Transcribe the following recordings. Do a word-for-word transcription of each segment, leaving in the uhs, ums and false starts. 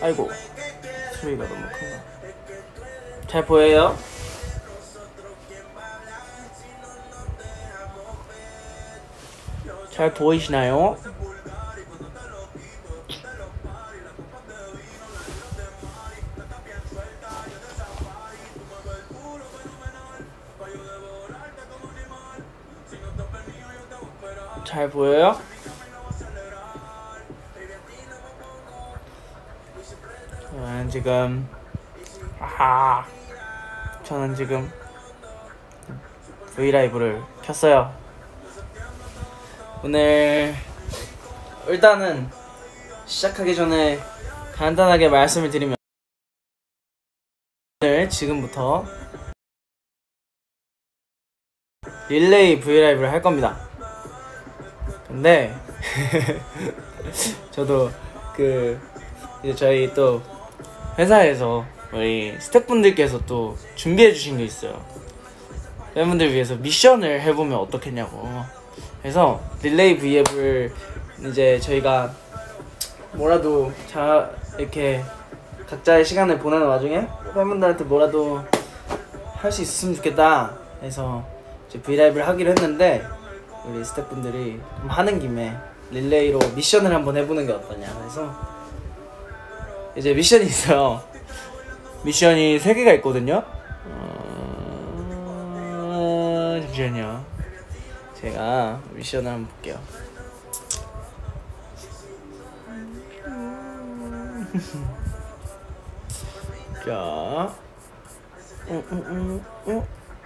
아이고 소리가 너무 큰가. 잘 보여요? 잘 보이시나요? 잘 보여요? 저는 지금 아하 저는 지금 브이라이브를 켰어요. 오늘 일단은 시작하기 전에 간단하게 말씀을 드리면 오늘 지금부터 릴레이 브이라이브를 할 겁니다. 근데 저도 그 이제 저희 또 회사에서 우리 스태프분들께서 또 준비해 주신 게 있어요. 팬분들 위해서 미션을 해보면 어떻겠냐고. 그래서 릴레이 브이앱을 이제 저희가 뭐라도 자 이렇게 각자의 시간을 보내는 와중에 팬분들한테 뭐라도 할 수 있었으면 좋겠다 해서 이제 브이라이브를 하기로 했는데, 우리 스태프분들이 좀 하는 김에 릴레이로 미션을 한번 해보는 게 어떠냐 해서 이제 미션이 있어요. 미션이 세 개가 있거든요. 어... 잠시만요. 제가 미션을 한번 볼게요. 자, 응, 응, 응, 응.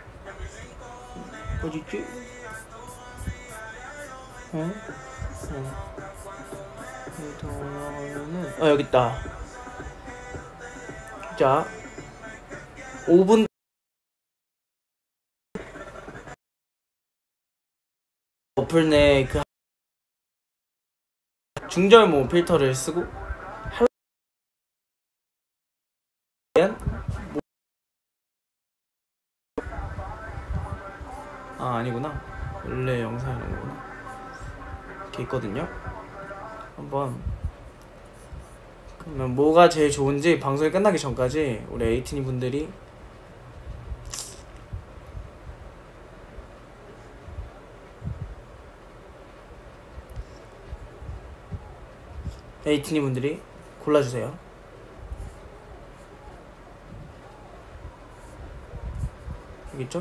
어디지? 응? 응. 어, 여기 있다. 자, 오 분 어플 내 그 중절모 필터를 쓰고 아 아니구나, 원래 영상 이런 거구나. 이렇게 있거든요. 한번 그러면 뭐가 제일 좋은지 방송이 끝나기 전까지 우리 에이티니 분들이 에이티니 분들이 골라주세요. 여기 있죠?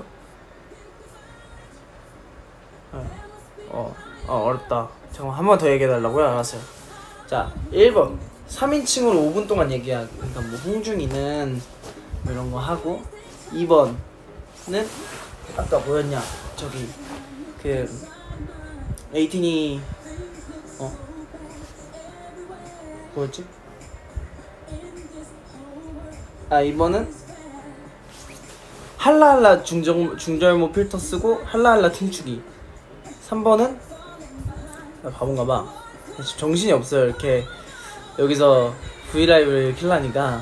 어, 어 어렵다. 잠깐만 한 번 더 얘기해달라고요? 알았어요. 자, 일 번 삼 인칭으로 오 분 동안 얘기하기. 그러니까 뭐 홍중이는 뭐 이런 거 하고, 이 번은 아까 뭐였냐, 저기 그 에이틴이 어 뭐였지? 아 이 번은 할라할라 중절, 중절모 필터 쓰고 할라할라 춤추기. 삼 번은 아, 바본가봐. 정신이 없어요. 이렇게 여기서 브이라이브를 킬라니까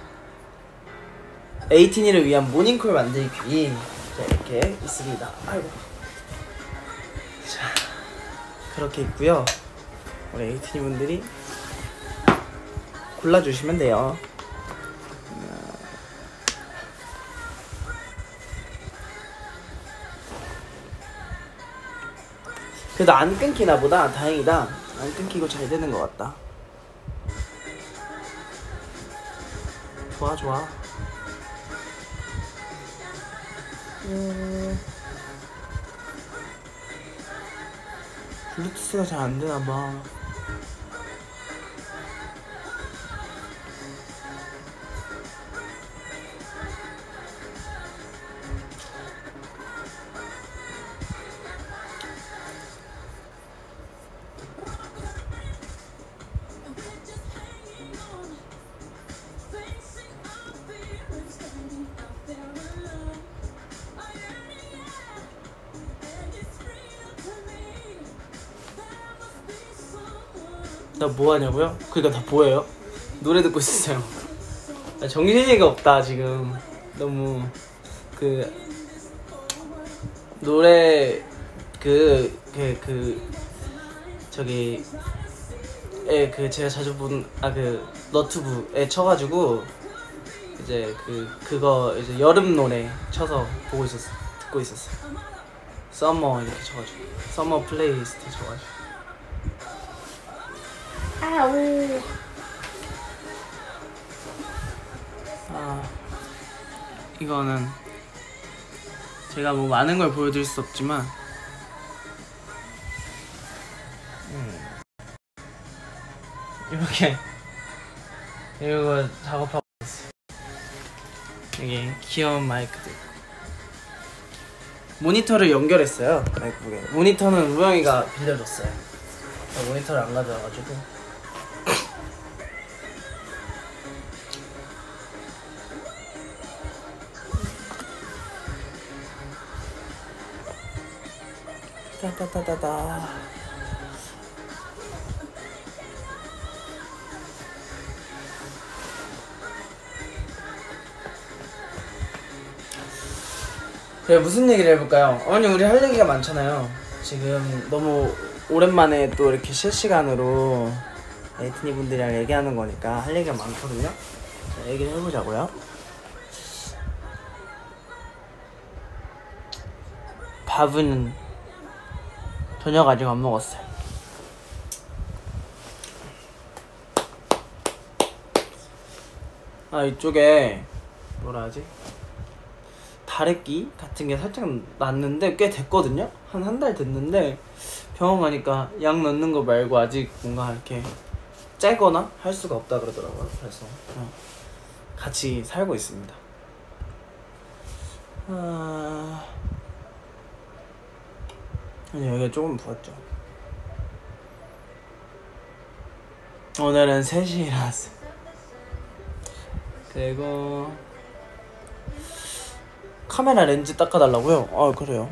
에이티니를 위한 모닝콜 만들기. 자, 이렇게 있습니다. 아이고. 자, 그렇게 있고요. 우리 에이티니 분들이 골라주시면 돼요. 그래도 안 끊기나 보다. 다행이다. 안 끊기고 잘 되는 것 같다. 좋아 좋아. 음... 블루투스가 잘 안 되나 봐. 나 뭐하냐고요? 그니까 다 보여요? 노래 듣고 있었어요. 정신이가 없다 지금. 너무 그 노래 그 그 그 저기 유튜브에 그 제가 자주 본 아 그 너튜브에 쳐가지고 이제 그 그거 이제 여름 노래 쳐서 보고 있었어 듣고 있었어. 서머 이렇게 쳐가지고 서머 플레이리스트 쳐가지고. 아우. 아 이거는 제가 뭐 많은 걸 보여드릴 수 없지만 음. 이렇게 이거 작업하고 있어요. 여기 귀여운 마이크도 있고 모니터를 연결했어요. 마이크북에 모니터는 우영이가 빌려줬어요. 모니터를 안 가져와가지고 따따따따따. 그래 무슨 얘기를 해볼까요? 아니 우리 할 얘기가 많잖아요. 지금 너무 오랜만에 또 이렇게 실시간으로 에이티니 분들이랑 얘기하는 거니까 할 얘기가 많거든요. 자, 얘기를 해보자고요. 밥은 저녁 아직 안 먹었어요. 아 이쪽에 뭐라 하지? 다래끼 같은 게 살짝 났는데 꽤 됐거든요? 한 한 달 됐는데 병원 가니까 약 넣는 거 말고 아직 뭔가 이렇게 째거나 할 수가 없다 그러더라고요. 그래서 같이 살고 있습니다. 아... 아니 여기가 조금 부었죠. 오늘은 세 시에 일어났어요. 그리고 카메라 렌즈 닦아달라고요? 아 그래요.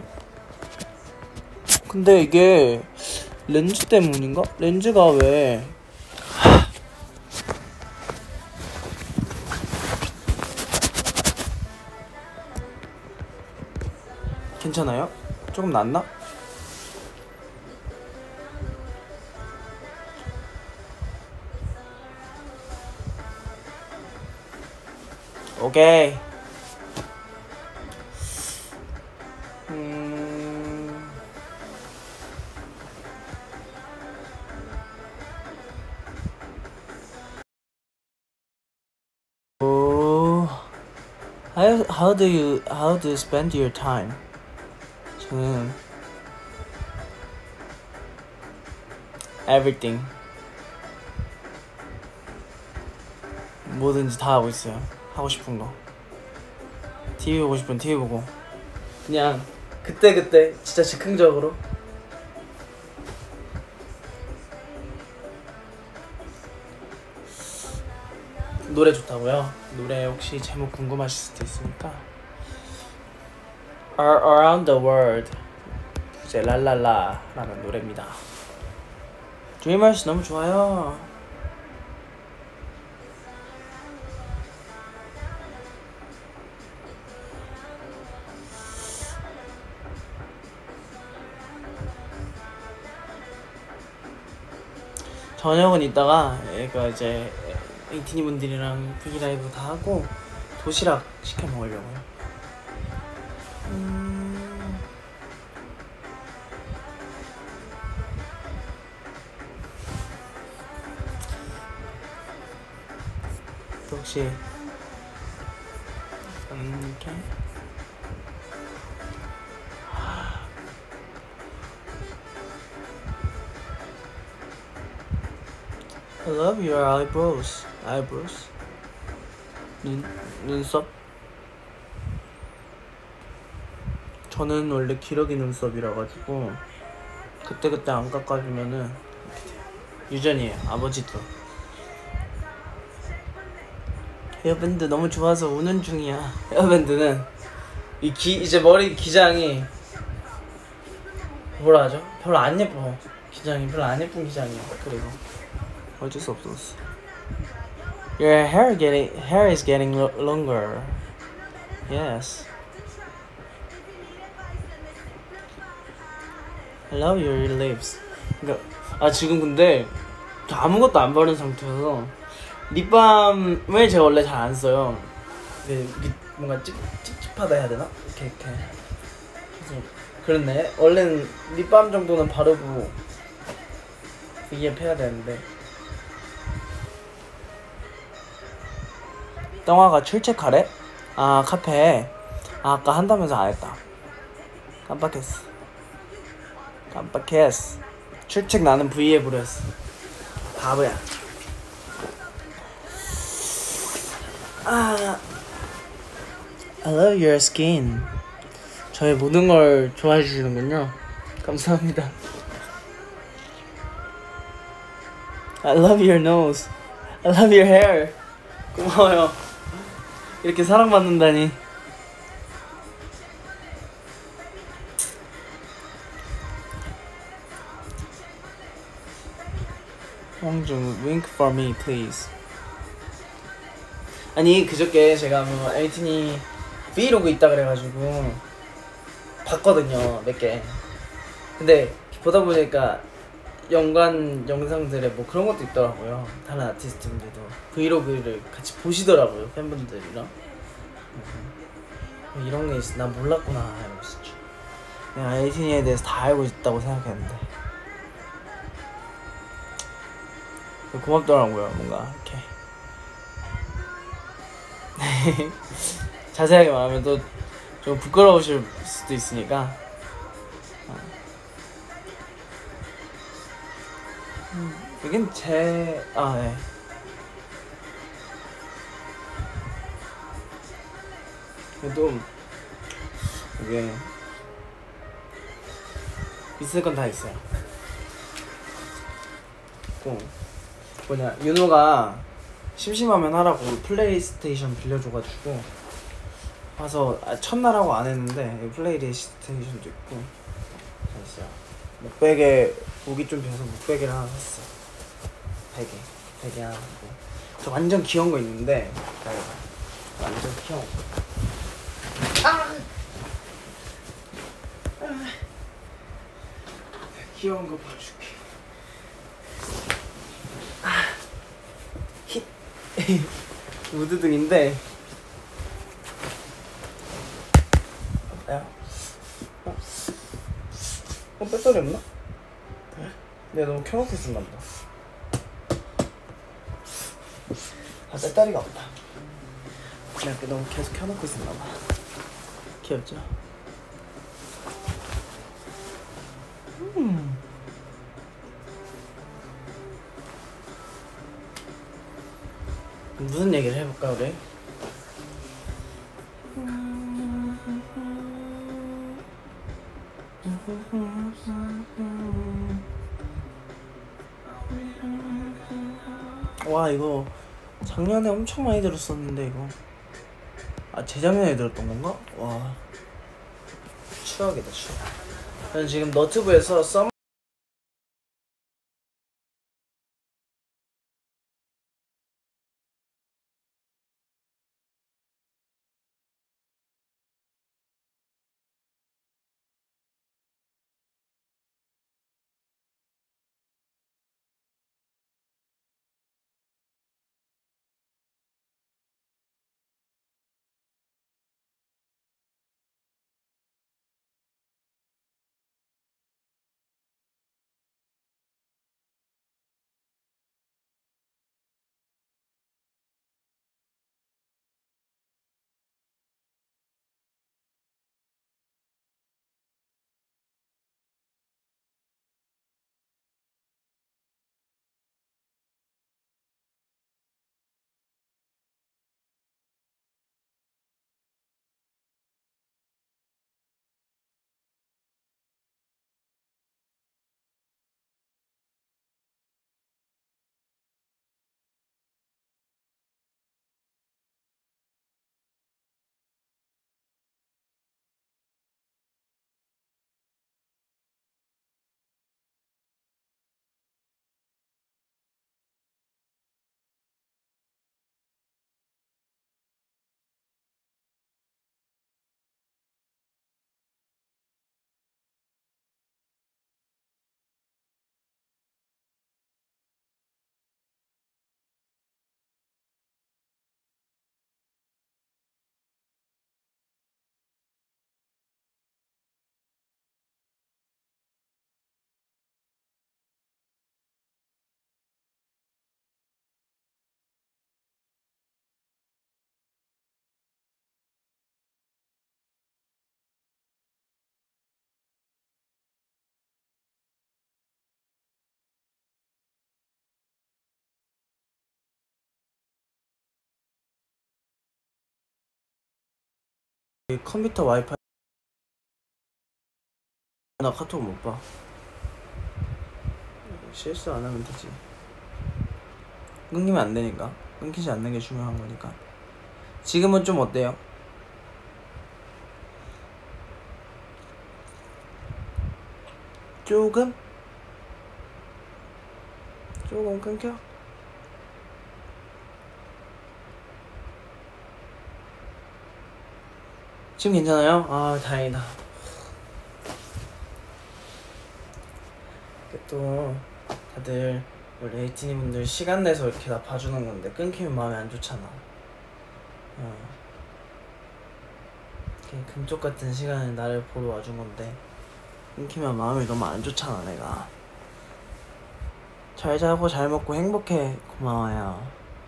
근데 이게 렌즈 때문인가? 렌즈가 왜 괜찮아요? 조금 낫나? 오케이. 음... 오... How how do you how do you spend your time? 저는 everything 뭐든지 다 하고 있어요. 하고 싶은 거 티비 보고 싶으면 티비 보고 그냥 그때그때 진짜 즉흥적으로. 노래 좋다고요? 노래 혹시 제목 궁금하실 수도 있으니까 Around the World 이제 랄랄라 라는 노래입니다. 드림얼스 너무 좋아요. 저녁은 이따가 얘가 이제 에이티니 분들이랑 브이라이브 다 하고 도시락 시켜 먹으려고요. 음... 혹시 음, 이렇게 I love your eyebrows. Eyebrows. 눈, 눈썹. 저는 원래 기러기 눈썹이라 가지고 그때그때 안 깎아주면은 유전이에요. 아버지도. 헤어밴드 너무 좋아서 우는 중이야. 헤어밴드는 이 기, 이제 머리 기장이 뭐라 하죠? 별로 안 예뻐. 기장이 별로 안 예쁜 기장이야. 그리고 어쩔 수 없었어. Your hair getting hair is getting lo longer. Yes. I love your lips. 그러니까 아 지금 근데 아무것도 안 바른 상태여서 립밤을 제가 원래 잘 안 써요. 근데 뭔가 찝, 찝찝하다 해야 되나? 이렇게 이렇게 그래서 그렇네. 원래는 립밤 정도는 바르고 브이앱 해야 되는데 떵화가 출첵하래? 아 카페 아, 아까 한다면서 안 했다. 깜빡했어 깜빡했어. 출첵 나는 브이앱으로 했어. 바보야. 아, I love your skin. 저의 모든 걸 좋아해 주시는군요. 감사합니다. I love your nose. I love your hair. 고마워요. 이렇게 사랑받는다니. 황중, wink for me, please. 아니 그저께 제가 뭐 에이틴이 브이로그 있다 그래가지고 봤거든요, 몇 개. 근데 보다 보니까 연관 영상들에 뭐 그런 것도 있더라고요. 다른 아티스트분들도 브이로그를 같이 보시더라고요, 팬분들이랑. 음, 이런 게 있어. 난 몰랐구나 이러고 있었죠. 내가 에이틴에 대해서 다 알고 있다고 생각했는데 고맙더라고요. 뭔가 이렇게 자세하게 말하면 또 좀 부끄러우실 수도 있으니까. 음, 이건 제... 아 네. 그래도 이게 있을 건 다 있어요. 또 뭐냐, 윤호가 심심하면 하라고 플레이스테이션 빌려줘가지고 와서 아, 첫날하고 안 했는데 플레이스테이션도 있고 잘했어요. 목베개 목이 좀 비어서 목베개를 하나 샀어. 베개 베개 하나 사고. 저 완전 귀여운 거 있는데 기다려봐. 완전 귀여운 거. 아! 아! 귀여운 거 봐줄게. 아! 힛! 우드등인데 야, 어? 어? 배터리 없나? 내가 너무 켜놓고 있었나 보다. 아, 배터리가 없다. 내가 너무 계속 켜놓고 있었나 봐. 귀엽죠? 음. 무슨 얘기를 해볼까 우리? 와 이거 작년에 엄청 많이 들었었는데 이거 아 재작년에 들었던 건가? 와 추억이다 추억. 저는 지금 너튜브에서 썸 컴퓨터 와이파이 나 카톡 못 봐. 실수 안 하면 되지. 끊기면 안 되니까. 끊기지 않는 게 중요한 거니까. 지금은 좀 어때요? 조금? 조금 끊겨? 지금 괜찮아요? 아 다행이다. 또 다들 우리 에이티니 분들 시간 내서 이렇게 나 봐주는 건데 끊기면 마음이 안 좋잖아. 어. 이렇게 금쪽 같은 시간에 나를 보러 와준 건데 끊기면 마음이 너무 안 좋잖아. 내가 잘 자고 잘 먹고 행복해. 고마워요.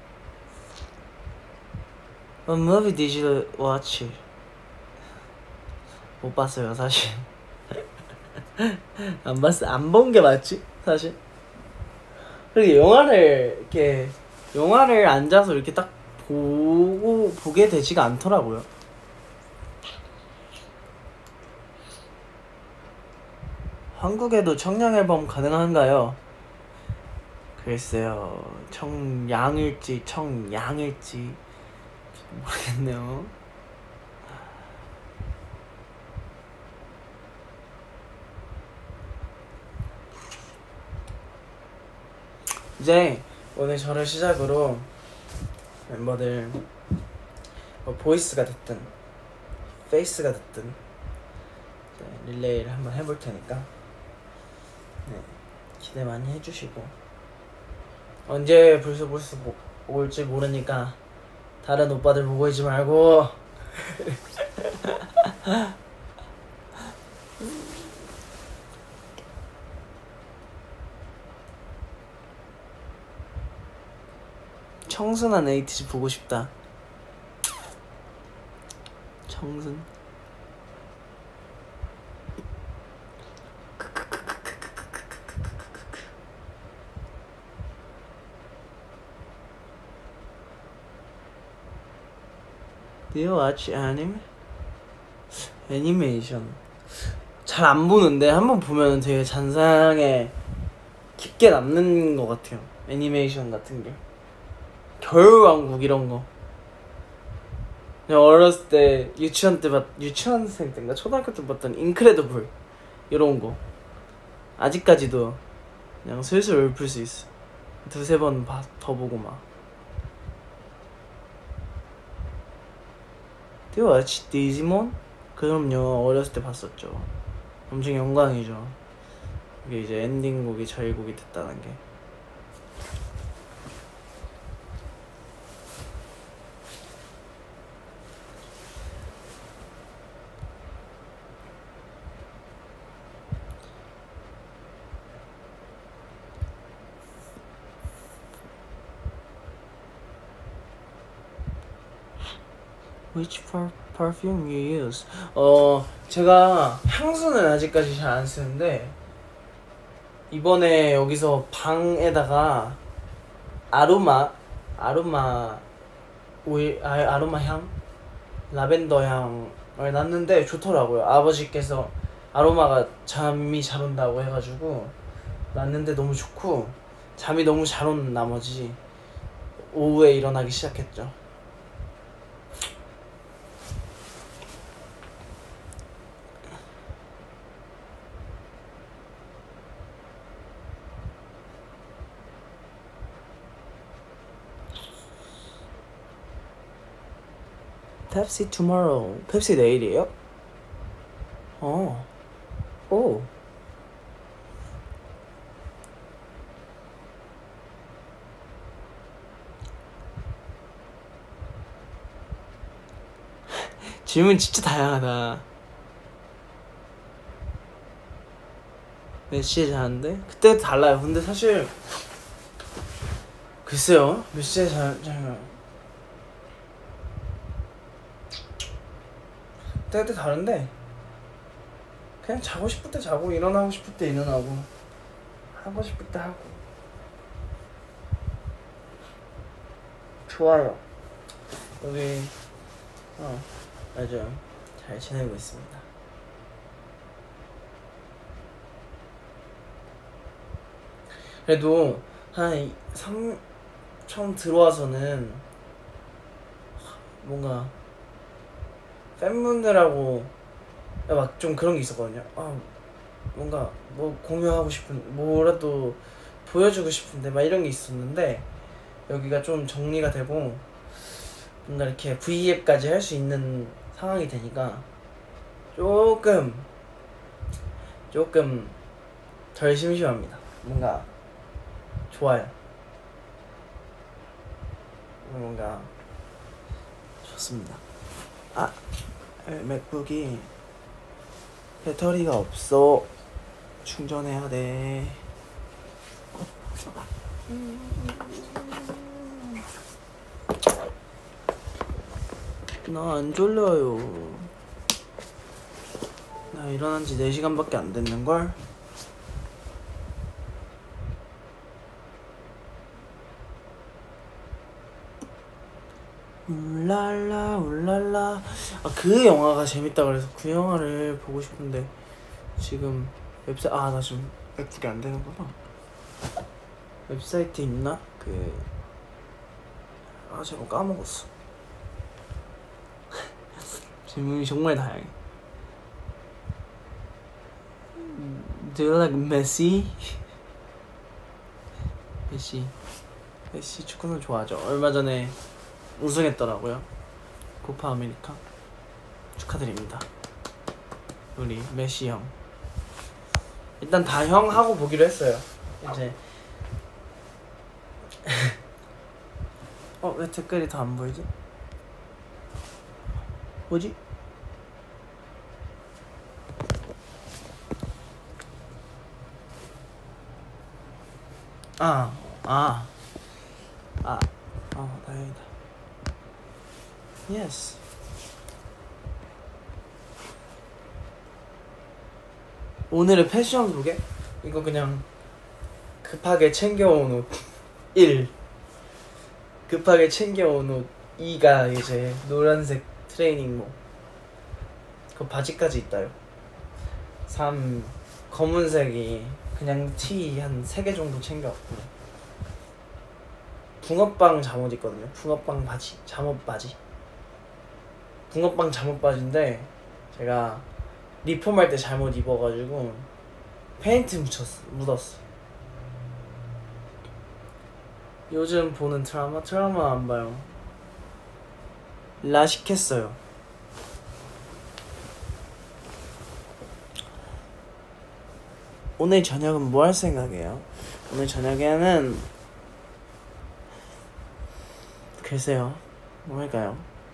What movie did you watch? 못 봤어요 사실. 안 봤어. 안 본 게 맞지 사실. 그리고 영화를 이렇게 영화를 앉아서 이렇게 딱 보고 보게 되지가 않더라고요. 한국에도 청량 앨범 가능한가요? 글쎄요. 청양일지 청양일지 모르겠네요. 이제 오늘 저를 시작으로 멤버들 뭐 보이스가 됐든 페이스가 됐든 릴레이를 한번 해볼 테니까 네, 기대 많이 해주시고 언제 불스 불스 올지 모르니까 다른 오빠들 보고 있지 말고 청순한 에이티즈 보고 싶다. 청순. Do you watch anime? 애니메이션 잘 안 보는데 한번 보면 되게 잔상에 깊게 남는 것 같아요. 애니메이션 같은 게 겨울왕국 이런 거 그냥 어렸을 때 유치원 때 봤, 유치원생 때인가 초등학교 때 봤던 인크레더블 이런 거 아직까지도 그냥 슬슬 읊을 수 있어. 두세 번 더 보고 막. Do you watch 디지몬? 그럼요. 어렸을 때 봤었죠. 엄청 영광이죠. 이게 이제 엔딩곡이 저희 곡이 됐다는 게. Which perfume you use? 어 제가 향수는 아직까지 잘 안 쓰는데 이번에 여기서 방에다가 아로마 아로마 오일 아, 아로마 향 라벤더 향을 놨는데 좋더라고요. 아버지께서 아로마가 잠이 잘 온다고 해가지고 놨는데 너무 좋고 잠이 너무 잘 온 나머지 오후에 일어나기 시작했죠. 펩시 tomorrow. 펩시 내일이에요? 어. 오. 질문 진짜 다양하다. 몇 시에 자는데? 그때 달라요. 근데 사실 글쎄요. 몇 시에 자, 자요? 그때 그때 다른데 그냥 자고 싶을 때 자고 일어나고 싶을 때 일어나고 하고 싶을 때 하고 좋아요. 여기 어 맞아요. 잘 지내고 있습니다. 그래도 한 삼, 처음 들어와서는 뭔가 팬분들하고 막 좀 그런 게 있었거든요. 아 뭔가 뭐 공유하고 싶은 뭐라도 보여주고 싶은데 막 이런 게 있었는데 여기가 좀 정리가 되고 뭔가 이렇게 브이앱까지 할 수 있는 상황이 되니까 조금 조금 덜 심심합니다. 뭔가 좋아요. 뭔가 좋습니다. 아 맥북이 배터리가 없어. 충전해야 돼. 나 안 졸려요. 나 일어난 지 네 시간밖에 안 됐는걸? 울랄라 울랄라. 아, 그 영화가 재밌다 그래서 그 영화를 보고 싶은데 지금 웹사이트 아 나 지금 맥북이 안 되는구나. 웹사이트 있나? 그 아 제가 까먹었어. 질문이 정말 다양해. Do you like Messi? 메시 메시 축구는 좋아하죠. 얼마 전에 우승했더라고요. 코파 아메리카 축하드립니다. 우리 메시 형. 일단 다 형 하고 보기로 했어요. 이제 어 왜 댓글이 더 안 보이지? 뭐지? 아, 아, 아, 아, 다행이다. Yes. 오늘의 패션 소개? 이거 그냥 급하게 챙겨온 옷 일, 급하게 챙겨온 옷 이가 이제 노란색 트레이닝복, 그 바지까지 있다요. 삼, 검은색이 그냥 티 한 세 개 정도 챙겨왔고, 붕어빵 잠옷 있거든요. 붕어빵 바지, 잠옷 바지. 붕어빵 잠옷 바지인데 제가 리폼할 때 잘못 입어가지고 페인트 묻혔어, 묻었어. 요즘 보는 드라마? 드라마 안 봐요. 라식했어요. 오늘 저녁은 뭐 할 생각이에요? 오늘 저녁에는 글쎄요, 뭐 할까요?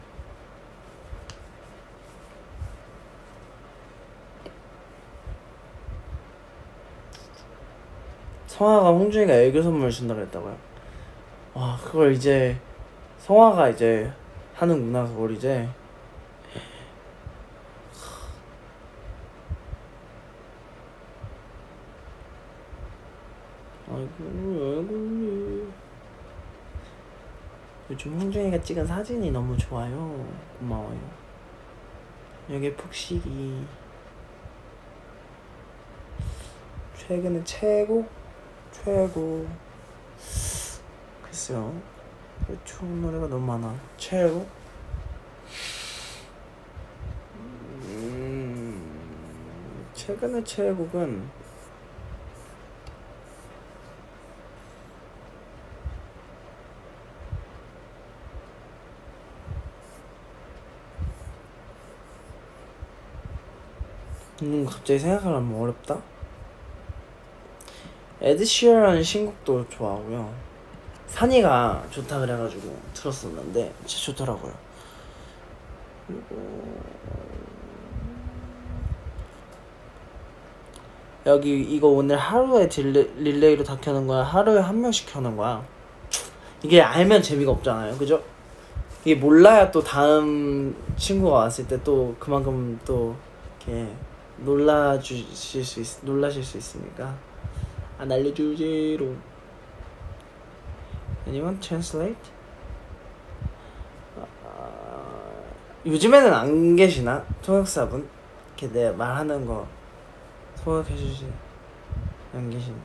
성화가 홍준이가 애교 선물 준다고 했다고요? 와, 그걸 이제 성화가 이제 하는구나. 그걸 이제 아이고 아이고. 요즘 홍준이가 찍은 사진이 너무 좋아요. 고마워요. 여기 푹쉬기. 최근에 최고? 최고. 글쎄요, 좋은 노래가 너무 많아. 최고? 음, 최근에 최고는 음 갑자기 생각하려면 어렵다. 에드 시런 신곡도 좋아하고요. 산이가 좋다 그래가지고 들었었는데 진짜 좋더라고요. 그리고 여기 이거 오늘 하루에 딜레, 릴레이로 다 켜는 거야? 하루에 한 명씩 켜는 거야? 이게 알면 재미가 없잖아요, 그죠? 이게 몰라야 또 다음 친구가 왔을 때 또 그만큼 또 이렇게 놀라주실 수 있, 놀라실 수 있으니까 안 알려주지로. Anyone translate? Uh, 요즘에는 안 계시나? 통역사분? 이렇게 내 말하는 거 통역해주시 안 계신데.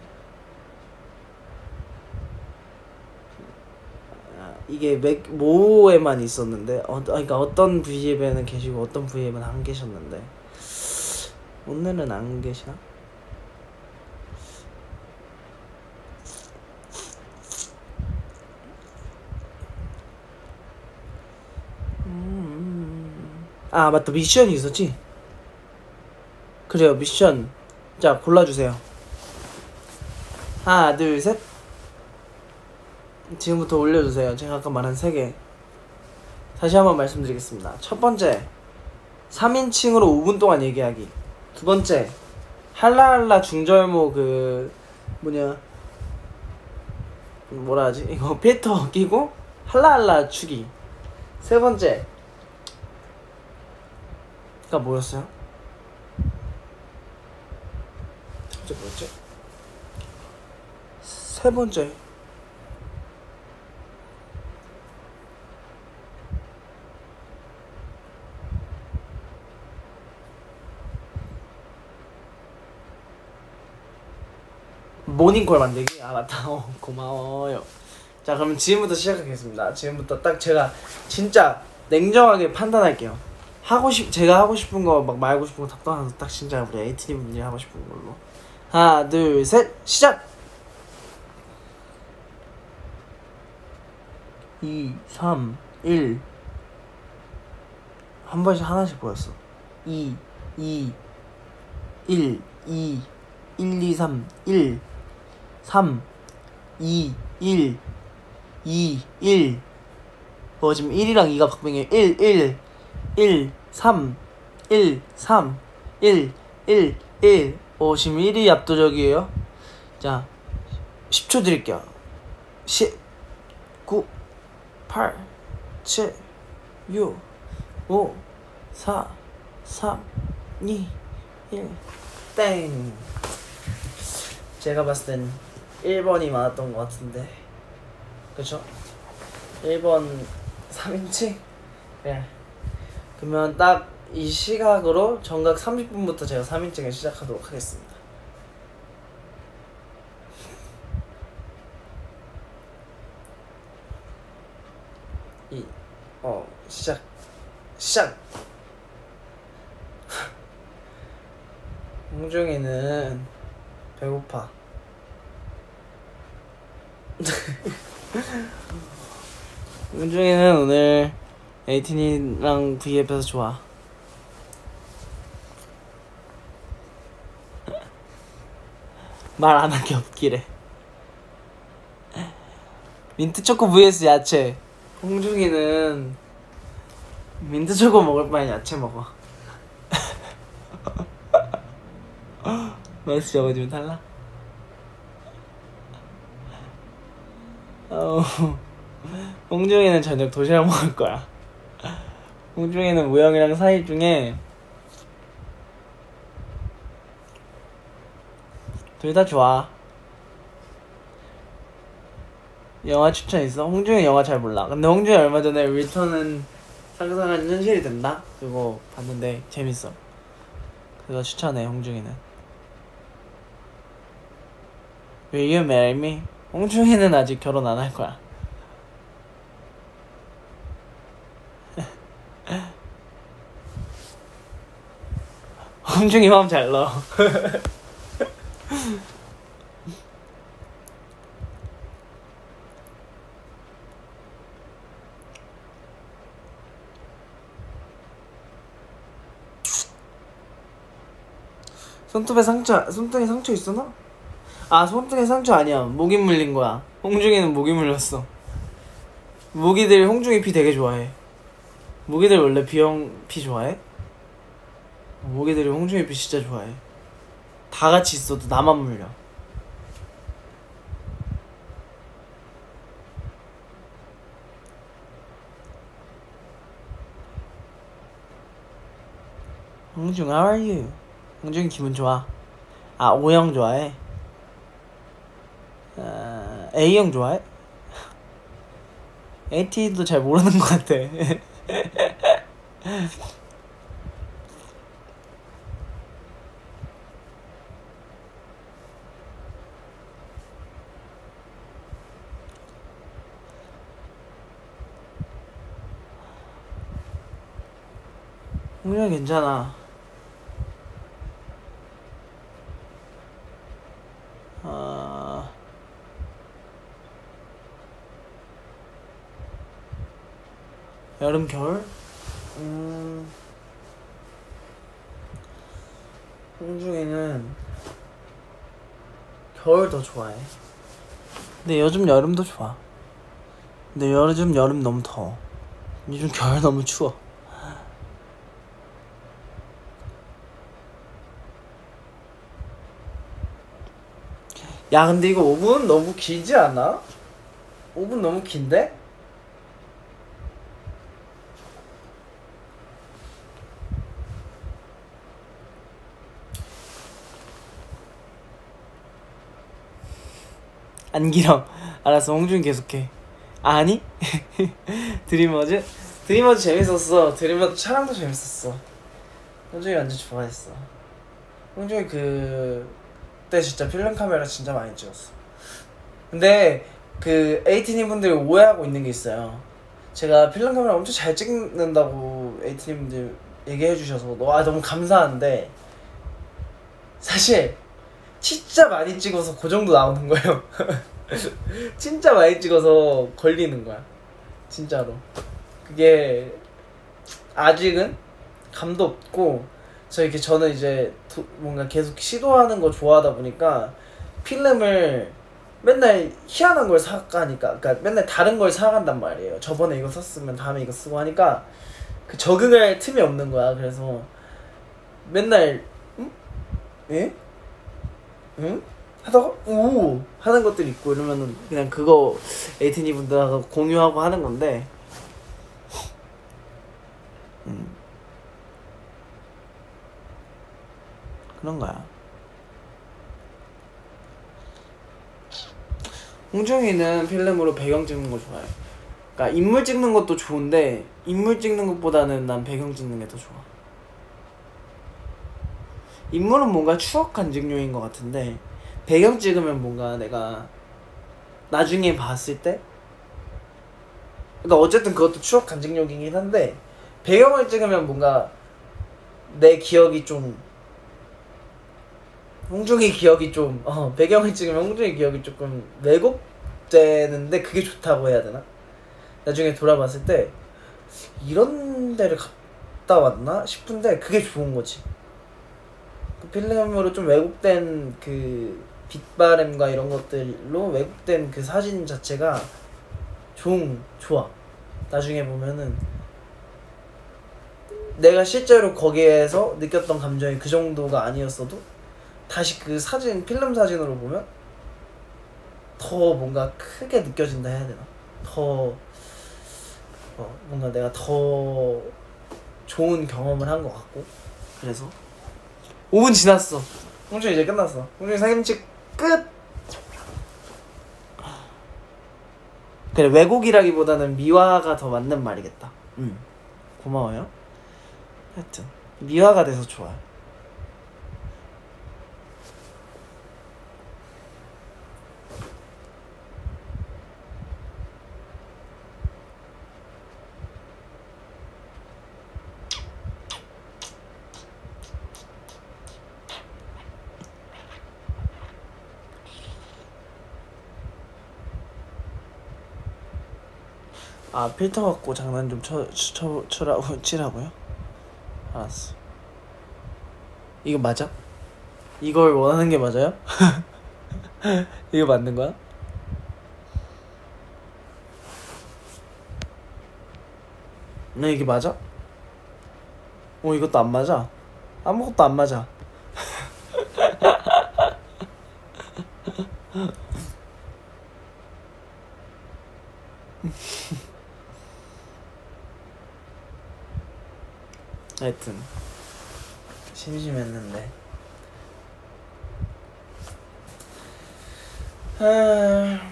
아, 이게 맥, 모에만 있었는데 어, 그러니까 어떤 브이앱에는 계시고 어떤 브이앱은 안 계셨는데 오늘은 안 계시나? 음... 아 맞다, 미션이 있었지? 그래요, 미션. 자, 골라주세요. 하나 둘 셋. 지금부터 올려주세요. 제가 아까 말한 세 개 다시 한번 말씀드리겠습니다. 첫 번째, 삼 인칭으로 오 분 동안 얘기하기. 두 번째, 할라할라 중절모 그 뭐냐 뭐라 하지? 이거 필터 끼고 할라할라 추기. 세 번째 가 뭐였어요? 첫 번째 뭐였지? 세 번째 모닝콜 만들기? 아 맞다. 어, 고마워요. 자, 그럼 지금부터 시작하겠습니다. 지금부터 딱 제가 진짜 냉정하게 판단할게요. 하고 싶 제가 하고 싶은 거 막 말고 싶은 거 다 떠나서 딱 진짜 우리 에이티니 분들이 하고 싶은 걸로. 하나 둘 셋 시작. 이 삼 일 한 번씩 하나씩 보였어. 이 이 일 이 일 이 삼 일 삼 이 일 이 일. 어 지금 일이랑 이가 박빙해. 일 일 일 삼 일 삼 일 일 일. 어 지금 일이 압도적이에요. 자 십 초 드릴게요. 십 구 팔 칠 육 오 사 삼 이 일 땡. 제가 봤을 땐 일 번이 많았던 것 같은데 그쵸? 일 번 삼 인칭? 네. 그러면 딱 이 시각으로 정각 삼십 분부터 제가 삼 인칭을 시작하도록 하겠습니다. 이, 어, 시작. 시작! 홍중이는 배고파. 홍중이는 오늘 에이틴이랑 브이앱에서 좋아. 말 안 한 게 없기래. 민트초코 vs 야채. 홍중이는 민트초코 먹을 바엔 야채 먹어. 마우스 적어주면 달라? 어, 홍중이는 저녁 도시락 먹을 거야. 홍중이는 우영이랑 사이 중에 둘 다 좋아. 영화 추천 있어? 홍중이 영화 잘 몰라. 근데 홍중이 얼마 전에 리턴은 상상한 현실이 된다? 그거 봤는데 재밌어. 그거 추천해. 홍중이는 Will you marry me? 홍중이는 아직 결혼 안 할 거야. 홍중이 마음 잘 넣어. 손톱에 상처, 손등에 상처 있었나? 아, 손등에 상처 아니야. 모기 물린 거야. 홍중이는 모기 물렸어. 모기들 홍중이 피 되게 좋아해. 모기들 원래 비형 피 좋아해? 모기들이 홍중이 피 진짜 좋아해. 다 같이 있어도 나만 물려. 홍중, how are you? 홍중이 기분 좋아. 아, O형 좋아해? 아, A형 좋아해? 에이티도 잘 모르는 것 같아. 홍준이 괜찮아. 아... 여름 겨울? 음... 홍중이는 겨울 더 좋아해. 근데 요즘 여름도 좋아. 근데 요즘 여름 너무 더워. 요즘 겨울 너무 추워. 야 근데 이거 오 분 너무 길지 않아? 오 분 너무 긴데? 안 길어. 알았어, 홍준 계속해. 아니? 드리머즈? 드리머즈 재밌었어. 드리머즈 촬영도 재밌었어. 홍준이 완전 좋아했어. 홍준이 그때 진짜 필름 카메라 진짜 많이 찍었어. 근데 그 에이티니 분들이 오해하고 있는 게 있어요. 제가 필름 카메라 엄청 잘 찍는다고 에이티니 분들 얘기해 주셔서 와 너무 감사한데 사실 진짜 많이 찍어서 그 정도 나오는 거예요. 진짜 많이 찍어서 걸리는 거야. 진짜로. 그게 아직은 감도 없고 저 이렇게 저는 이제 도, 뭔가 계속 시도하는 거 좋아하다 보니까 필름을 맨날 희한한 걸 사가니까 그러니까 맨날 다른 걸 사간단 말이에요. 저번에 이거 썼으면 다음에 이거 쓰고 하니까 그 적응할 틈이 없는 거야. 그래서 맨날 응? 예? 응? 하다가 오 하는 것들이 있고 이러면은 그냥 그거 에이티니 분들하고 공유하고 하는 건데 음. 그런 거야. 홍중이는 필름으로 배경 찍는 거 좋아해. 그러니까 인물 찍는 것도 좋은데 인물 찍는 것보다는 난 배경 찍는 게 더 좋아. 인물은 뭔가 추억 간직용인 것 같은데 배경 찍으면 뭔가 내가 나중에 봤을 때 그러니까 어쨌든 그것도 추억 간직용이긴 한데 배경을 찍으면 뭔가 내 기억이 좀 홍중이 기억이 좀 어, 배경을 찍으면 홍중이 기억이 조금 왜곡되는데 그게 좋다고 해야 되나? 나중에 돌아봤을 때 이런 데를 갔다 왔나 싶은데 그게 좋은 거지. 그 필름으로 좀 왜곡된 그 빛바램과 이런 것들로 왜곡된 그 사진 자체가 좀 좋아. 나중에 보면은 내가 실제로 거기에서 느꼈던 감정이 그 정도가 아니었어도 다시 그 사진, 필름 사진으로 보면 더 뭔가 크게 느껴진다 해야 되나? 더 어, 뭔가 내가 더 좋은 경험을 한 것 같고 그래서 오 분 지났어. 홍준이 이제 끝났어. 홍준이 사김치 끝! 그래 왜곡이라기보다는 미화가 더 맞는 말이겠다. 응 고마워요. 하여튼 미화가 돼서 좋아요. 아 필터 갖고 장난 좀 쳐, 쳐, 쳐라고 치라고요? 알았어. 이거 맞아? 이걸 원하는 게 맞아요? 이거 맞는 거야? 네 이게 맞아? 어 이것도 안 맞아? 아무것도 안 맞아. 하여튼 심심했는데 아...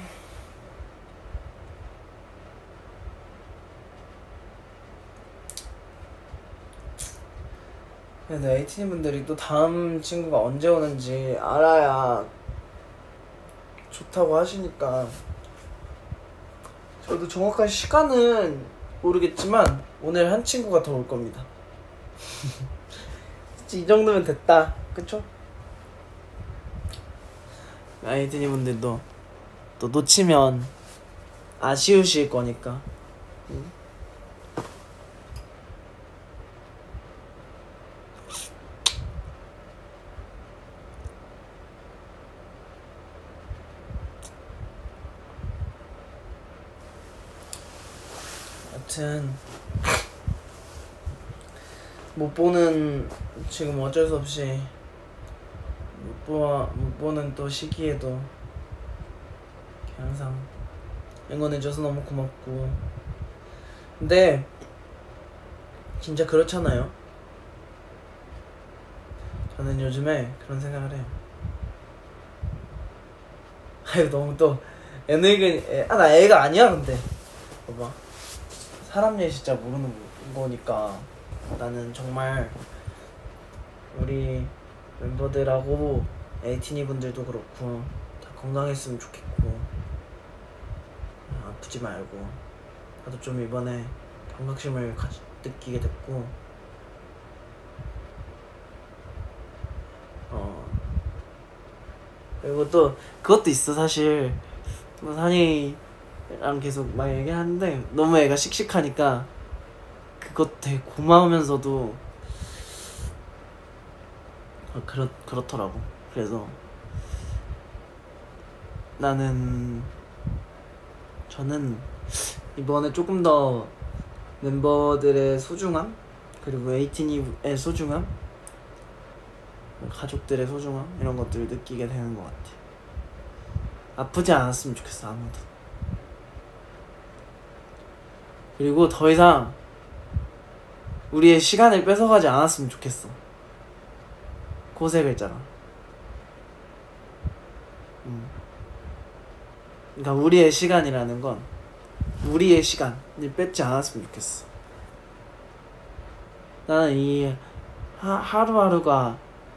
근데 에이티니 분들이 또 다음 친구가 언제 오는지 알아야 좋다고 하시니까 저도 정확한 시간은 모르겠지만 오늘 한 친구가 더 올 겁니다. 이 정도면 됐다, 그쵸? 에이티니 분들도 또 놓치면 아쉬우실 거니까. 응? 아무튼 못 보는 지금 어쩔 수 없이 못, 보아, 못 보는 또 시기에도 항상 응원해줘서 너무 고맙고. 근데 진짜 그렇잖아요. 저는 요즘에 그런 생각을 해요. 아유 너무 또 애늙은 아 나 애가 아니야. 근데 봐봐, 사람 일 진짜 모르는 거니까 나는 정말 우리 멤버들하고 에이티니 분들도 그렇고 다 건강했으면 좋겠고 아프지 말고. 나도 좀 이번에 경각심을 가지, 느끼게 됐고 어 그리고 또 그것도 있어. 사실 뭐 산이랑 계속 막 얘기하는데 너무 애가 씩씩하니까 그것 되게 고마우면서도 그렇, 그렇더라고. 그래서 나는 저는 이번에 조금 더 멤버들의 소중함 그리고 에이티니의 소중함, 가족들의 소중함 이런 것들을 느끼게 되는 것 같아. 아프지 않았으면 좋겠어 아무도. 그리고 더 이상 우리의 시간을 뺏어가지 않았으면 좋겠어. 고색을 했잖아. 음. 그러니까 우리의 시간이라는 건 우리의 시간을 뺏지 않았으면 좋겠어. 나는 이 하, 하루하루가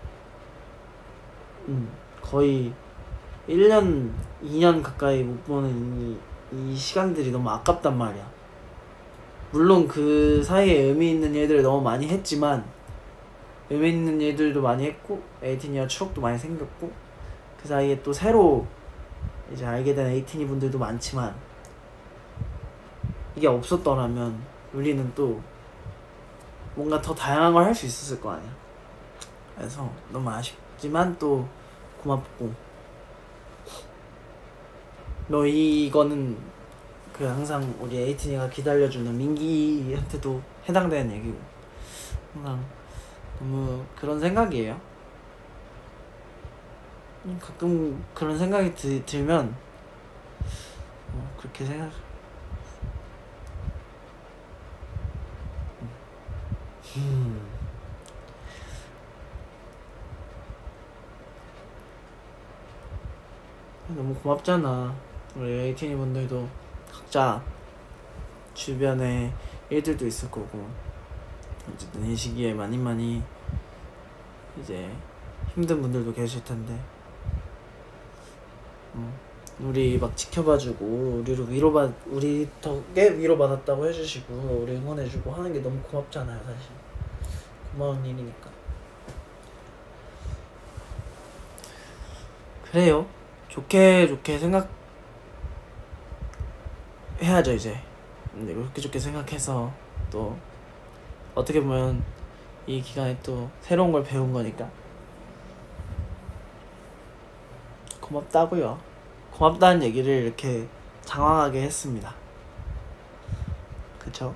음, 거의 일 년, 이 년 가까이 못 보는 이, 이 시간들이 너무 아깝단 말이야. 물론 그 사이에 의미 있는 일들을 너무 많이 했지만 의미 있는 일들도 많이 했고 에이티니와 추억도 많이 생겼고 그 사이에 또 새로 이제 알게 된 에이티니 분들도 많지만 이게 없었더라면 우리는 또 뭔가 더 다양한 걸 할 수 있었을 거 아니야. 그래서 너무 아쉽지만 또 고맙고 너 이거는 그 항상 우리 에이티니가 기다려주는 민기한테도 해당되는 얘기고 항상 너무 그런 생각이에요. 가끔 그런 생각이 드, 들면 어, 그렇게 생각 음. 너무 고맙잖아. 우리 에이티니 분들도 각자 주변에 일들도 있을 거고 어쨌든 이 시기에 많이 많이 이제 힘든 분들도 계실 텐데 음, 우리 막 지켜봐주고 우리를 위로받 우리 덕에 위로받았다고 해주시고 우리 응원해주고 하는 게 너무 고맙잖아요. 사실 고마운 일이니까. 그래요. 좋게 좋게 생각해야죠 이제. 근데 그렇게 좋게 생각해서 또 어떻게 보면 이 기간에 또 새로운 걸 배운 거니까 고맙다고요. 고맙다는 얘기를 이렇게 장황하게 했습니다. 그쵸?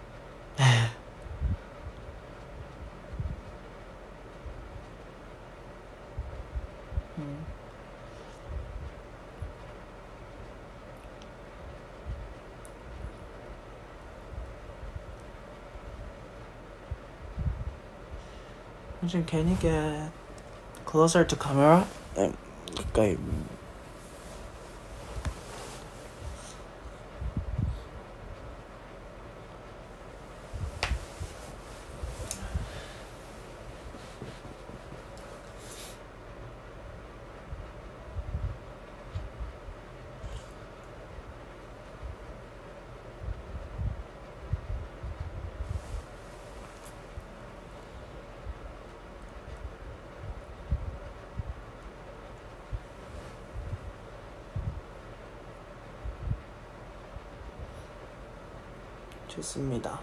음. Can you get closer to camera? 가까이. 좋습니다.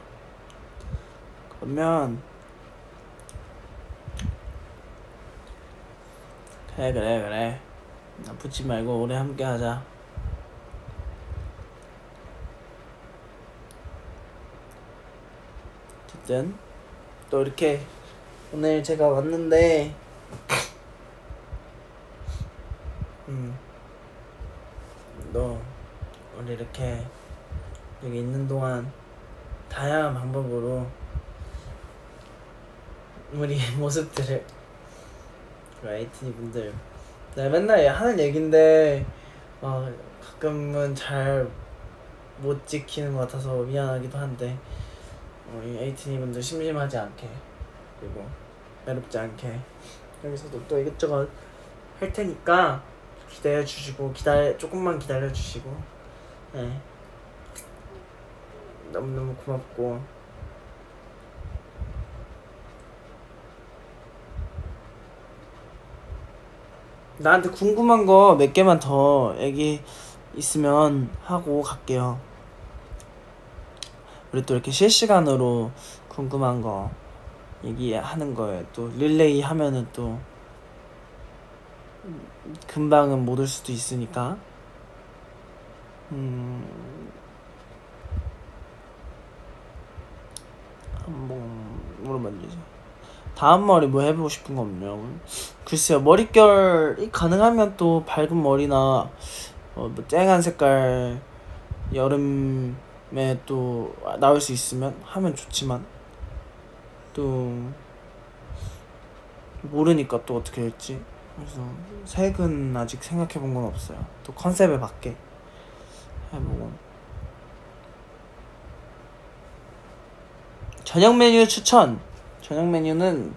그러면 그래 그래 그래 나쁘지 말고 오래 함께 하자. 어쨌든 또 이렇게 오늘 제가 왔는데 음, 너 우리 이렇게 여기 있는 동안 다양한 방법으로 우리 모습들을 에이티니 분들 내가 맨날 하는 얘긴데 어, 가끔은 잘 못 지키는 것 같아서 미안하기도 한데 우리 에이티니 분들 심심하지 않게 그리고 외롭지 않게 여기서도 또 이것저것 할 테니까 기다려 주시고 기다려 조금만 기다려 주시고 네. 너무너무 고맙고 나한테 궁금한 거 몇 개만 더 얘기 있으면 하고 갈게요. 우리 또 이렇게 실시간으로 궁금한 거 얘기하는 거에 또 릴레이 하면은 또 금방은 못 올 수도 있으니까 음 한번 물어보면 되죠. 다음 머리 뭐 해보고 싶은 거 없냐고? 글쎄요, 머릿결이 가능하면 또 밝은 머리나 어, 뭐 쨍한 색깔 여름에 또 나올 수 있으면 하면 좋지만 또 모르니까 또 어떻게 될지. 그래서 색은 아직 생각해본 건 없어요. 또 컨셉에 맞게 해보고. 저녁 메뉴 추천. 저녁 메뉴는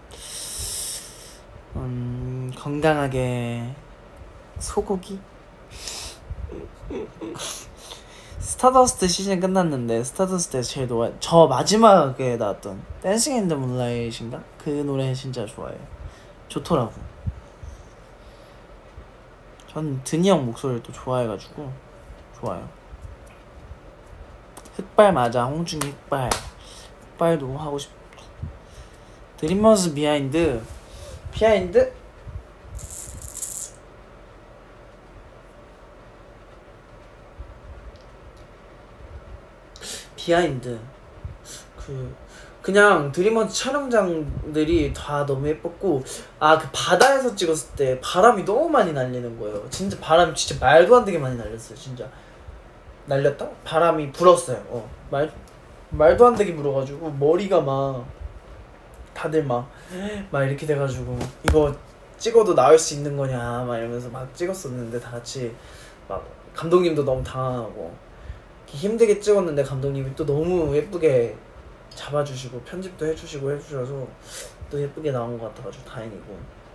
음, 건강하게 소고기? 스타더스트 시즌 끝났는데 스타더스트에서 제일 좋아요. 저 마지막에 나왔던 댄싱 인 더 문라이트인가? 그 노래 진짜 좋아해요. 좋더라고. 전 드니 형 목소리를 또 좋아해가지고 좋아요. 흑발 맞아. 홍중이 흑발. 흑발도 하고 싶. 드림머스 비하인드. 비하인드? 비하인드 그 그냥 드림머스 촬영장들이 다 너무 예뻤고 아 그 바다에서 찍었을 때 바람이 너무 많이 날리는 거예요. 진짜 바람이 진짜 말도 안 되게 많이 날렸어요. 진짜 날렸다? 바람이 불었어요. 어, 말 말도 안 되게 불어가지고 머리가 막 다들 막 막 이렇게 돼가지고 이거 찍어도 나올 수 있는 거냐 막 이러면서 막 찍었었는데 다 같이 막 감독님도 너무 당황하고 힘들게 찍었는데 감독님이 또 너무 예쁘게 잡아주시고 편집도 해주시고 해주셔서 또 예쁘게 나온 것 같아가지고 다행이고.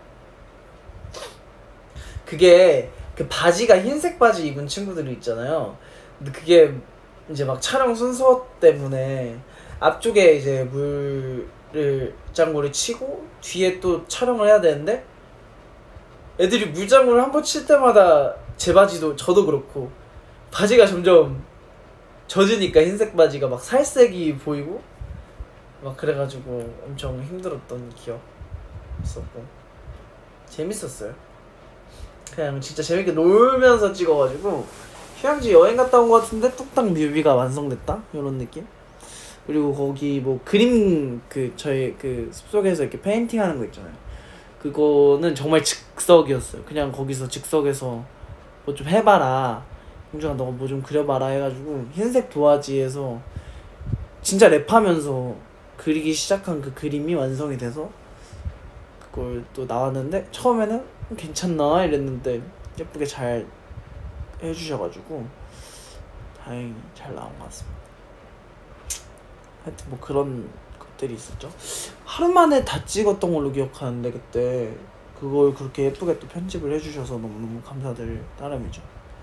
그게 그 바지가 흰색 바지 입은 친구들이 있잖아요. 근데 그게 이제 막 촬영 순서 때문에 앞쪽에 이제 물을 물장구를 치고 뒤에 또 촬영을 해야 되는데 애들이 물장구를 한 번 칠 때마다 제 바지도 저도 그렇고 바지가 점점 젖으니까 흰색 바지가 막 살색이 보이고 막 그래가지고 엄청 힘들었던 기억 있었고 재밌었어요. 그냥 진짜 재밌게 놀면서 찍어가지고 휴양지 여행 갔다 온 것 같은데 뚝딱 뮤비가 완성됐다 이런 느낌. 그리고 거기 뭐 그림 그 저희 그 숲속에서 이렇게 페인팅 하는 거 있잖아요. 그거는 정말 즉석이었어요. 그냥 거기서 즉석에서 뭐 좀 해봐라, 홍준아 너가 뭐 좀 그려봐라 해가지고 흰색 도화지에서 진짜 랩하면서 그리기 시작한 그 그림이 완성이 돼서 그걸 또 나왔는데 처음에는 괜찮나 이랬는데 예쁘게 잘 해주셔가지고 다행히 잘 나온 것 같습니다. 하여튼 뭐 그런 것들이 있었죠. 하루 만에 다 찍었던 걸로 기억하는데 그때 그걸 그렇게 예쁘게 또 편집을 해주셔서 너무너무 감사드릴 따름이죠.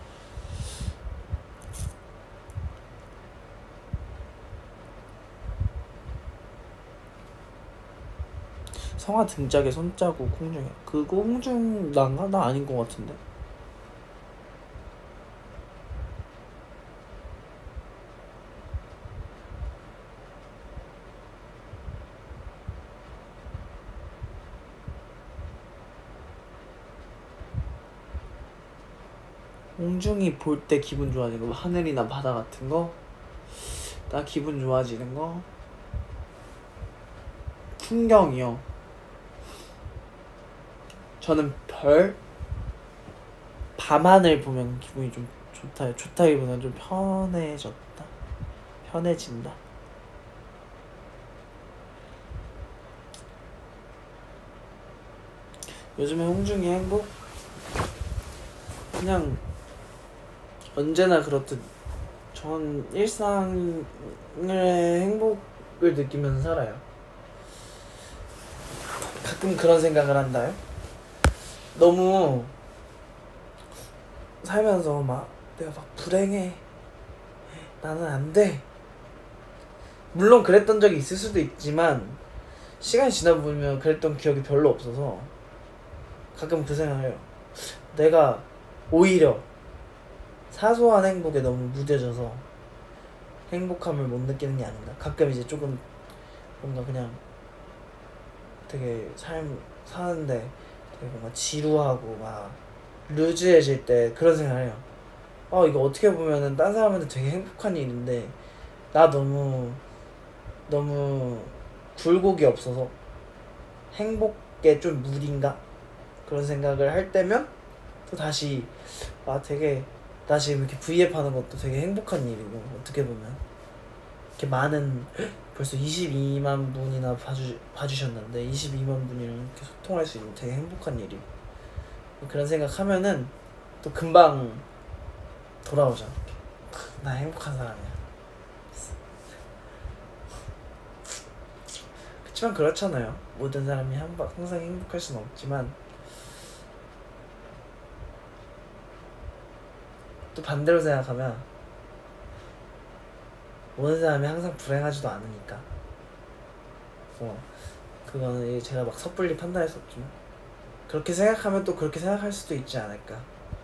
성화 등짝에 손자국 홍중이 그거 홍중 난가? 나 아닌 것 같은데. 홍중이 볼 때 기분 좋아지는 거, 하늘이나 바다 같은 거. 나 기분 좋아지는 거, 풍경이요. 저는 별, 밤하늘 보면 기분이 좀 좋다. 좋다기보다는 좀 편해졌다. 편해진다. 요즘에 홍중이 행복? 그냥 언제나 그렇듯 전 일상의 행복을 느끼면서 살아요. 가끔 그런 생각을 한다요. 너무 살면서 막 내가 막 불행해, 나는 안 돼. 물론 그랬던 적이 있을 수도 있지만 시간이 지나다 보면 그랬던 기억이 별로 없어서 가끔 그 생각을 해요. 내가 오히려 사소한 행복에 너무 무뎌져서 행복함을 못 느끼는 게 아닌가. 가끔 이제 조금 뭔가 그냥 되게 삶 사는데 되게 뭔가 지루하고 막 루즈해질 때 그런 생각을 해요. 어 이거 어떻게 보면은 딴 사람한테 되게 행복한 일인데 나 너무 너무 굴곡이 없어서 행복에 좀 무리인가? 그런 생각을 할 때면 또 다시 아 되게 나 지금 이렇게 브이앱 하는 것도 되게 행복한 일이고, 어떻게 보면 이렇게 많은, 벌써 이십이만 분이나 봐주, 봐주셨는데 이십이만 분이랑 이렇게 소통할 수 있는 되게 행복한 일이고, 그런 생각하면은 또 금방 돌아오죠. 나 행복한 사람이야. 그렇지만 그렇잖아요. 모든 사람이 항상 행복할 수는 없지만 또 반대로 생각하면 모든 사람이 항상 불행하지도 않으니까 어 그거는 제가 막 섣불리 판단할 수 없지만 그렇게 생각하면 또 그렇게 생각할 수도 있지 않을까.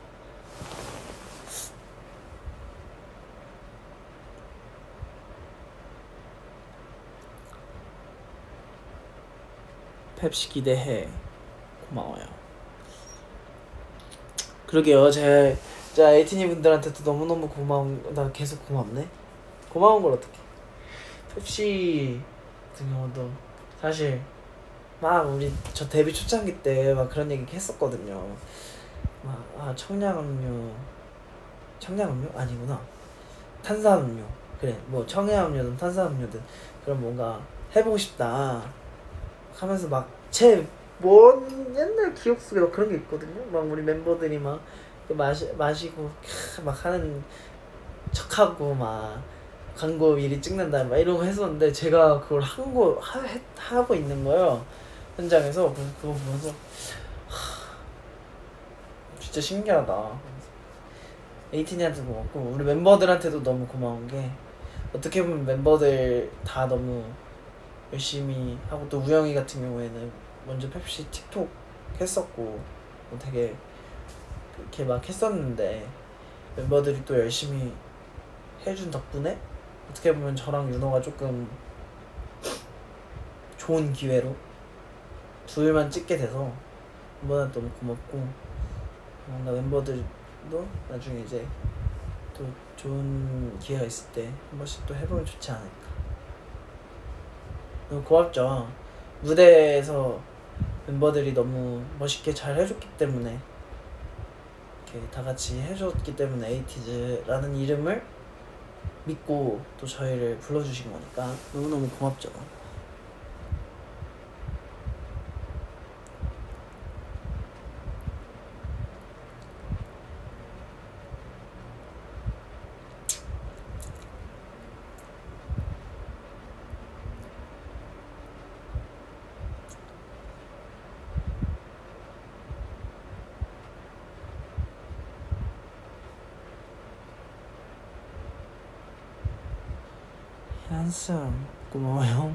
펩시 기대해. 고마워요. 그러게요. 제 진짜 에이티니 분들한테도 너무너무 고마운, 나 계속 고맙네. 고마운 걸 어떡해. 펩시 같은 경우도 사실 막 우리 저 데뷔 초창기 때 막 그런 얘기 했었거든요. 막 아 청량음료, 청량음료 아니구나, 탄산음료. 그래 뭐 청량음료든 탄산음료든 그럼 뭔가 해보고 싶다 하면서 막 제 먼 옛날 기억 속에 막 그런 게 있거든요. 막 우리 멤버들이 막 마시, 마시고 막 하는 척하고 막 광고 미리 찍는다 막 이런 거 했었는데 제가 그걸 한 거 하, 하고 있는 거예요, 현장에서. 그래서 그거 보면서 하, 진짜 신기하다. 에이티니한테도 고맙고 우리 멤버들한테도 너무 고마운 게, 어떻게 보면 멤버들 다 너무 열심히 하고, 또 우영이 같은 경우에는 먼저 펩시 틱톡 했었고 되게 그렇게 막 했었는데 멤버들이 또 열심히 해준 덕분에 어떻게 보면 저랑 윤호가 조금 좋은 기회로 둘만 찍게 돼서 멤버한테 너무 고맙고, 뭔가 멤버들도 나중에 이제 또 좋은 기회가 있을 때 한 번씩 또 해보면 좋지 않을까. 너무 고맙죠. 무대에서 멤버들이 너무 멋있게 잘 해줬기 때문에, 이렇게 다 같이 해줬기 때문에 에이티즈라는 이름을 믿고 또 저희를 불러주신 거니까 너무너무 고맙죠. 한숨 고마워요.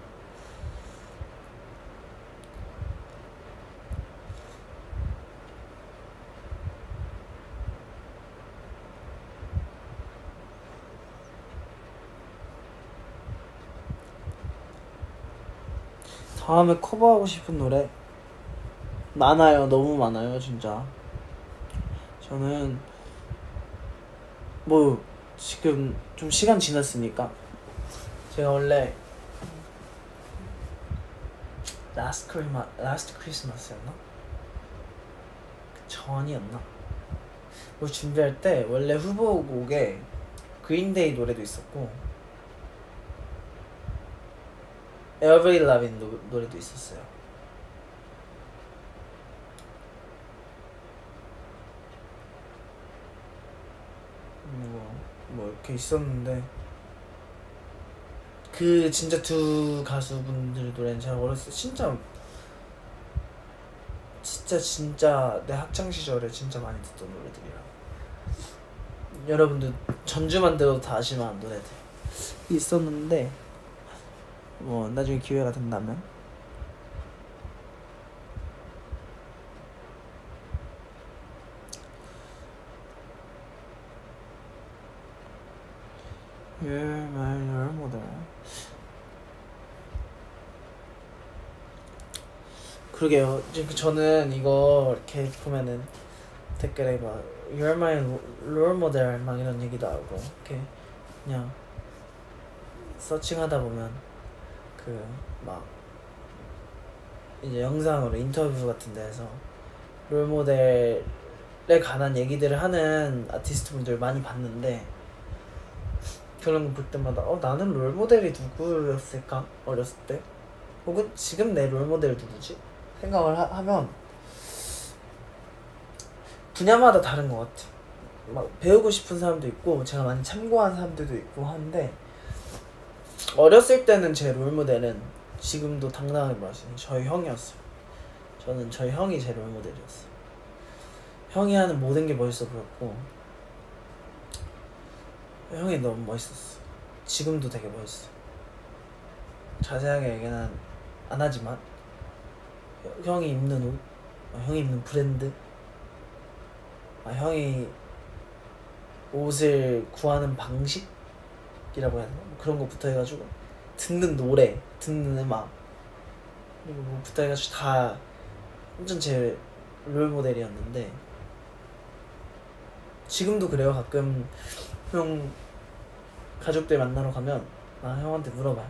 다음에 커버하고 싶은 노래 많아요. 너무 많아요 진짜. 저는 뭐 지금 좀 시간 지났으니까 제가 원래 라스트 크리마 라스트 크리스마스였나? 그 전이었나? 뭐 준비할 때 원래 후보곡에 그린데이 노래도 있었고 에어브릴 라빈 노래도 있었어요. 뭐, 뭐 이렇게 있었는데 그 진짜 두 가수분들 노래는 제가 어렸을 때 진짜 진짜 진짜 내 학창 시절에 진짜 많이 듣던 노래들이라 여러분들 전주만 들어도 다 아실 만한 노래들 있었는데 뭐 나중에 기회가 된다면 You're my role model. 그러게요. 지금 저는 이거 이렇게 보면은 댓글에 막 You're my role model 막 이런 얘기도 하고 이렇게 그냥 서칭하다 보면 그 막 이제 영상으로 인터뷰 같은 데에서 롤모델에 관한 얘기들을 하는 아티스트 분들 많이 봤는데 그런 거 볼 때마다 어 나는 롤모델이 누구였을까? 어렸을 때? 혹은 지금 내 롤모델 누구지? 생각을 하, 하면 분야마다 다른 것 같아. 막 배우고 싶은 사람도 있고 제가 많이 참고한 사람들도 있고 하는데 어렸을 때는 제 롤모델은 지금도 당당하게 말할 수 있는 저희 형이었어요. 저는 저희 형이 제 롤모델이었어요. 형이 하는 모든 게 멋있어 보였고 형이 너무 멋있었어. 지금도 되게 멋있어. 자세하게 얘기는 안 하지만 형이 입는 옷, 형이 입는 브랜드, 형이 옷을 구하는 방식이라고 해야 되나? 뭐 그런 거부터 해가지고 듣는 노래, 듣는 음악 그리고 뭐부터 해가지고 다 완전 제 롤모델이었는데 지금도 그래요. 가끔 형 가족들 만나러 가면 나 형한테 물어봐요.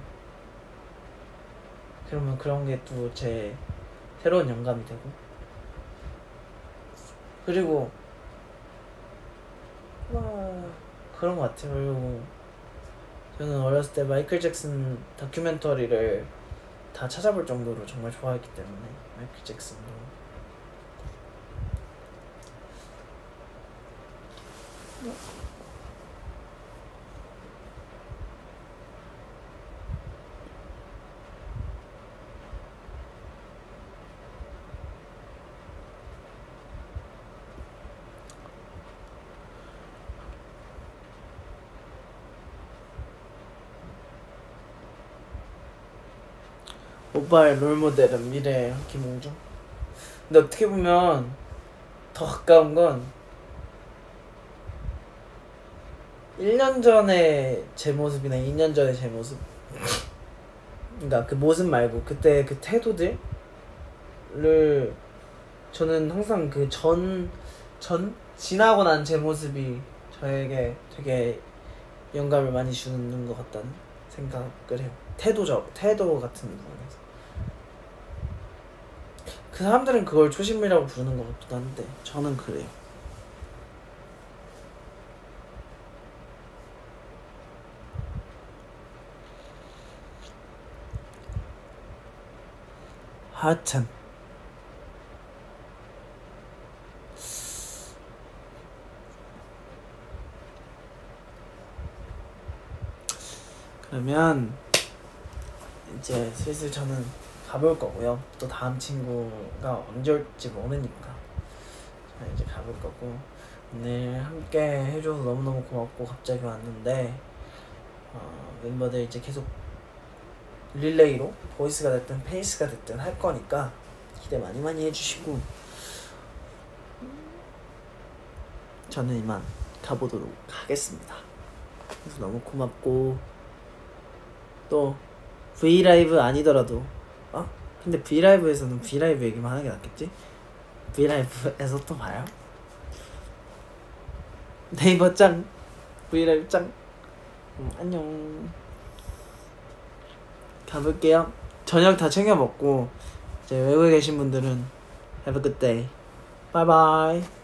그러면 그런 게 또 제 새로운 영감이 되고 그리고 뭐 그런 것 같아요. 그리고 저는 어렸을 때 마이클 잭슨 다큐멘터리를 다 찾아볼 정도로 정말 좋아했기 때문에 마이클 잭슨도 오빠의 롤모델은 미래의 김홍중. 근데 어떻게 보면 더 가까운 건 일 년 전에 제 모습이나 이 년 전에 제 모습 그러니까 그 모습 말고 그때 그 태도들을 저는 항상 그 전 전 지나고 난 제 모습이 저에게 되게 영감을 많이 주는 것 같다는 생각을 해요. 태도적 태도 같은 부분에서 그 사람들은 그걸 초심이라고 부르는 것 같기도 한데 저는 그래요. 하여튼 그러면 이제 슬슬 저는 가볼 거고요. 또 다음 친구가 언제 올지 모르니까 저는 이제 가볼 거고 오늘 함께 해줘서 너무너무 고맙고 갑자기 왔는데 어, 멤버들 이제 계속 릴레이로 보이스가 됐든 페이스가 됐든 할 거니까 기대 많이 많이 해주시고 저는 이만 가보도록 하겠습니다. 그래서 너무 고맙고 또 브이라이브 아니더라도 어? 근데 브이라이브에서는 브이라이브 얘기만 하는 게 낫겠지? 브이라이브에서 또 봐요. 네이버 짱 브이라이브 짱. 음, 안녕. 가볼게요. 저녁 다 챙겨 먹고 이제 외국에 계신 분들은 have a good day. Bye bye.